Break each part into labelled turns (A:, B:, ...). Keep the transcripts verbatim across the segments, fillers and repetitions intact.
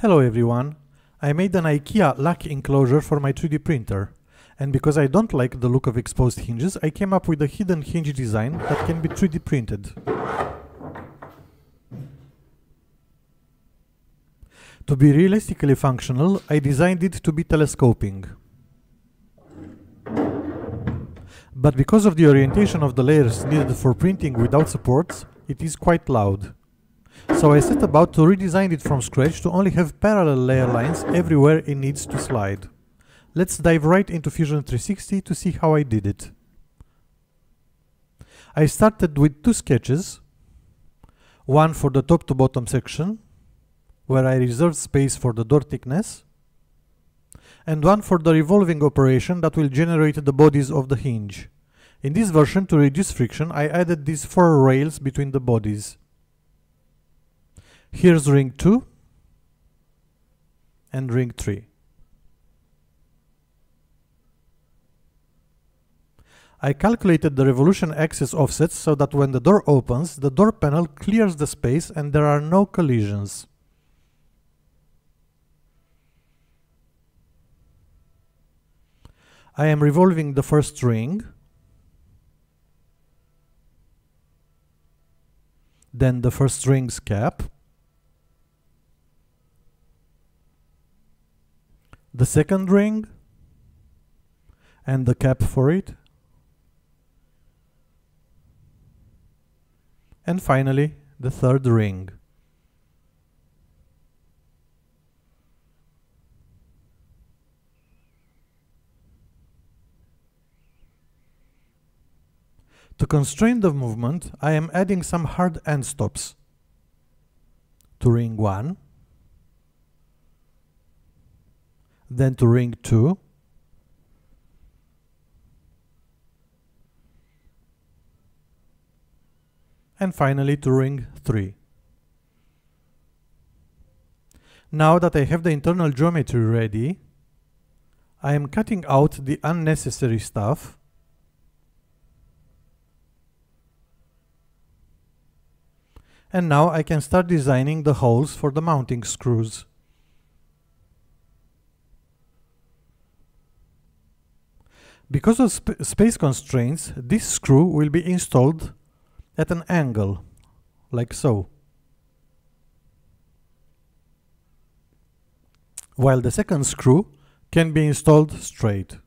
A: Hello everyone! I made an IKEA LACK enclosure for my three D printer, and because I don't like the look of exposed hinges, I came up with a hidden hinge design that can be three D printed. To be realistically functional, I designed it to be telescoping. But because of the orientation of the layers needed for printing without supports, it is quite loud. So I set about to redesign it from scratch to only have parallel layer lines everywhere it needs to slide. Let's dive right into Fusion three sixty to see how I did it. I started with two sketches, one for the top to bottom section, where I reserved space for the door thickness, and one for the revolving operation that will generate the bodies of the hinge. In this version, to reduce friction, I added these four rails between the bodies. Here's ring two and ring three. I calculated the revolution axis offsets so that when the door opens, the door panel clears the space and there are no collisions. I am revolving the first ring, then the first ring's cap, the second ring, and the cap for it, and finally the third ring. To constrain the movement, I am adding some hard end stops to ring one, then to ring two, and finally to ring three. Now that I have the internal geometry ready, I am cutting out the unnecessary stuff and now I can start designing the holes for the mounting screws. Because of sp space constraints, this screw will be installed at an angle, like so, while the second screw can be installed straight.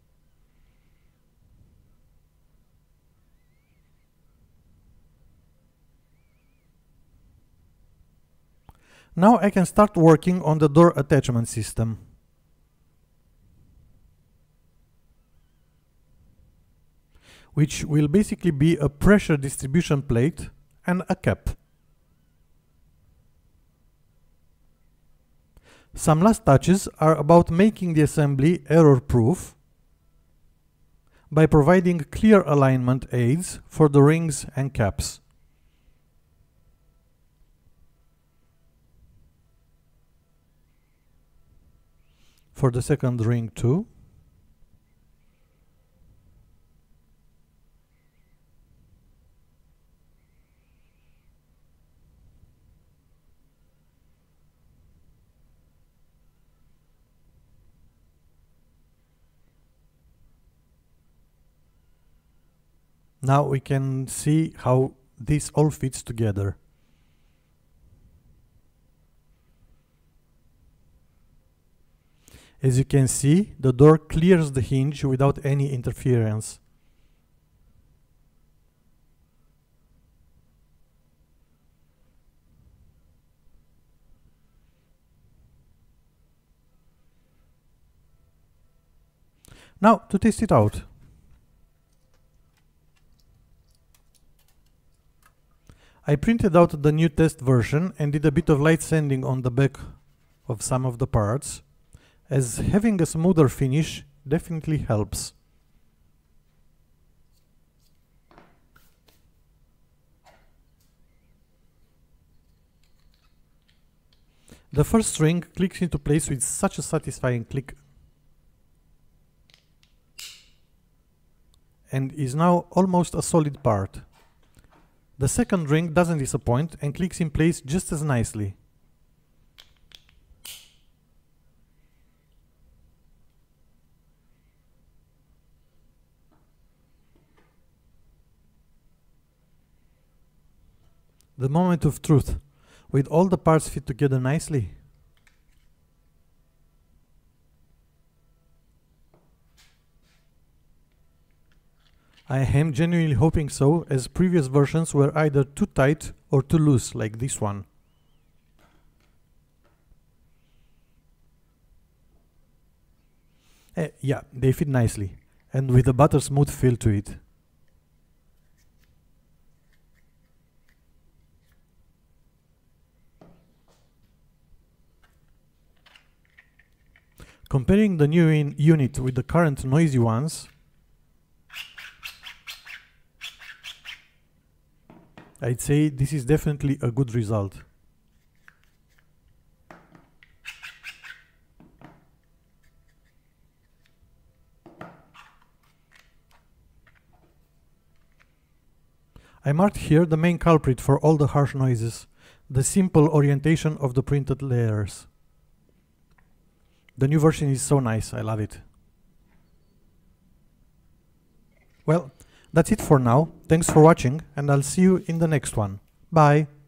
A: Now I can start working on the door attachment system. Which will basically be a pressure distribution plate and a cap. Some last touches are about making the assembly error-proof by providing clear alignment aids for the rings and caps. For the second ring too. Now we can see how this all fits together. As you can see, the door clears the hinge without any interference. Now to test it out. I printed out the new test version and did a bit of light sanding on the back of some of the parts, as having a smoother finish definitely helps. The first ring clicks into place with such a satisfying click and is now almost a solid part. The second ring doesn't disappoint and clicks in place just as nicely. The moment of truth. With all the parts fit together nicely. I am genuinely hoping so, as previous versions were either too tight or too loose, like this one. Eh, yeah, they fit nicely, and with a butter smooth feel to it. Comparing the new in unit with the current noisy ones, I'd say this is definitely a good result. I marked here the main culprit for all the harsh noises, the simple orientation of the printed layers. The new version is so nice, I love it. Well, that's it for now. Thanks for watching, and I'll see you in the next one. Bye!